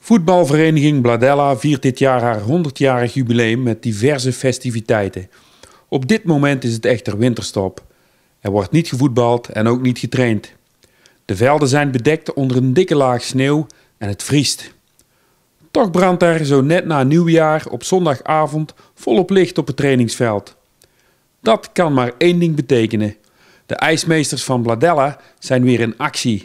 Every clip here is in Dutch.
Voetbalvereniging Bladella viert dit jaar haar 100-jarig jubileum met diverse festiviteiten. Op dit moment is het echter winterstop. Er wordt niet gevoetbald en ook niet getraind. De velden zijn bedekt onder een dikke laag sneeuw en het vriest. Toch brandt er zo net na nieuwjaar op zondagavond volop licht op het trainingsveld. Dat kan maar één ding betekenen. De ijsmeesters van Bladella zijn weer in actie.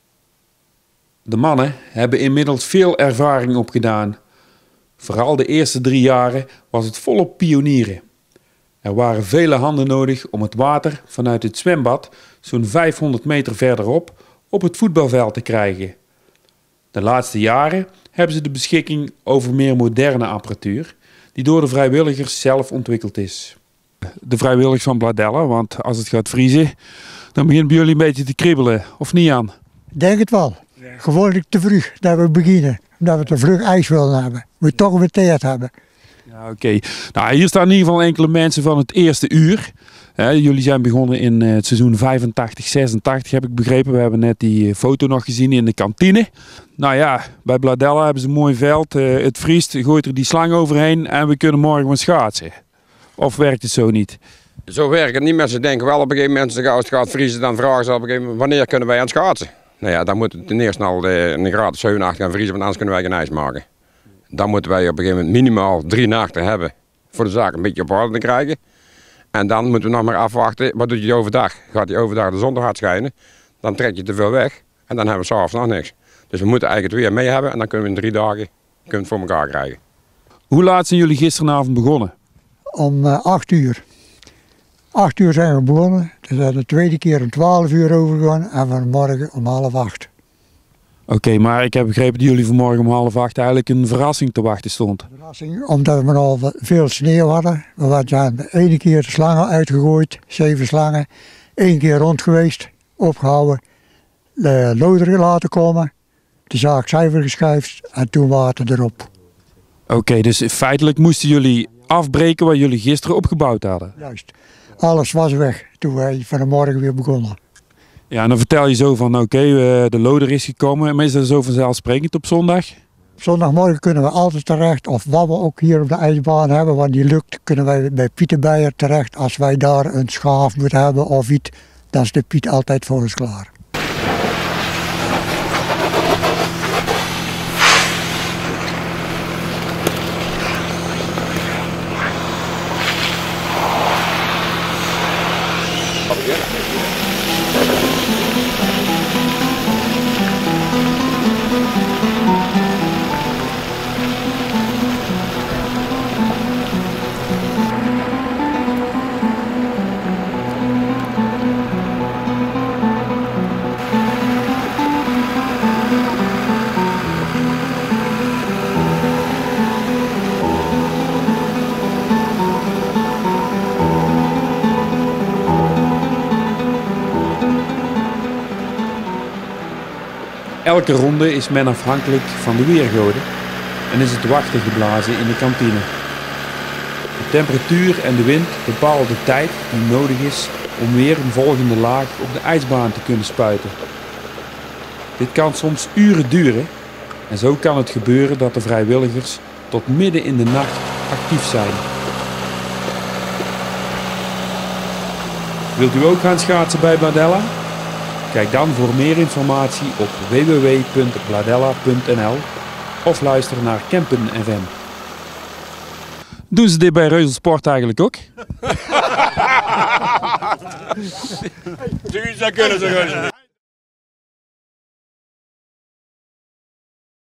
De mannen hebben inmiddels veel ervaring opgedaan. Vooral de eerste 3 jaren was het volop pionieren. Er waren vele handen nodig om het water vanuit het zwembad zo'n 500 meter verderop op het voetbalveld te krijgen. De laatste jaren hebben ze de beschikking over meer moderne apparatuur die door de vrijwilligers zelf ontwikkeld is. De vrijwilligers van Bladella, want als het gaat vriezen, dan begint bij jullie een beetje te kriebelen, of niet, Jan? Denk het wel. Gewoonlijk te vroeg dat we beginnen, omdat we te vlug ijs willen hebben. Moet je toch weer tijd hebben. Ja, oké. Nou, hier staan in ieder geval enkele mensen van het eerste uur. Jullie zijn begonnen in het seizoen 85, 86 heb ik begrepen. We hebben net die foto nog gezien in de kantine. Nou ja, bij Bladella hebben ze een mooi veld. Het vriest, gooit er die slang overheen en we kunnen morgen gaan schaatsen. Of werkt het zo niet? Zo werkt het niet. Mensen denken wel op een gegeven moment, als het gaat vriezen, dan vragen ze op een gegeven moment, wanneer kunnen wij aan het schaatsen? Nou ja, dan moet het ten eerste al een graad of 7, 8 gaan vriezen, want anders kunnen wij geen ijs maken. Dan moeten wij op een gegeven moment minimaal 3 nachten hebben voor de zaak een beetje op orde te krijgen. En dan moeten we nog maar afwachten, wat doet je overdag? Gaat die overdag de zon hard schijnen, dan trek je te veel weg en dan hebben we s'avonds nog niks. Dus we moeten eigenlijk het weer mee hebben en dan kunnen we in 3 dagen het voor elkaar krijgen. Hoe laat zijn jullie gisteravond begonnen? Om 8 uur. 8 uur zijn we begonnen. We zijn de tweede keer om 12 uur overgegaan en vanmorgen om 7:30. Oké, maar ik heb begrepen dat jullie vanmorgen om 7:30 eigenlijk een verrassing te wachten stond. Verrassing, omdat we al veel sneeuw hadden. We zijn de ene keer de slangen uitgegooid, 7 slangen. 1 keer rond geweest, opgehouden, de loder laten komen, de zaak zuiver geschuifd en toen water erop. Oké, dus feitelijk moesten jullie afbreken wat jullie gisteren opgebouwd hadden? Juist. Alles was weg toen wij vanmorgen weer begonnen. Ja, en dan vertel je zo van oké, de loder is gekomen. Maar is dat zo vanzelfsprekend op zondag? Op zondagmorgen kunnen we altijd terecht, of wat we ook hier op de ijsbaan hebben, want die lukt, kunnen wij bij Pieter Beijer terecht. Als wij daar een schaaf moeten hebben of iets, dan is de Piet altijd voor ons klaar. Elke ronde is men afhankelijk van de weergoden en is het wachten geblazen in de kantine. De temperatuur en de wind bepalen de tijd die nodig is om weer een volgende laag op de ijsbaan te kunnen spuiten. Dit kan soms uren duren en zo kan het gebeuren dat de vrijwilligers tot midden in de nacht actief zijn. Wilt u ook gaan schaatsen bij Bladella? Kijk dan voor meer informatie op www.bladella.nl of luister naar Kempen FM. Doen ze dit bij Reuzelsport eigenlijk ook? Dat kunnen ze.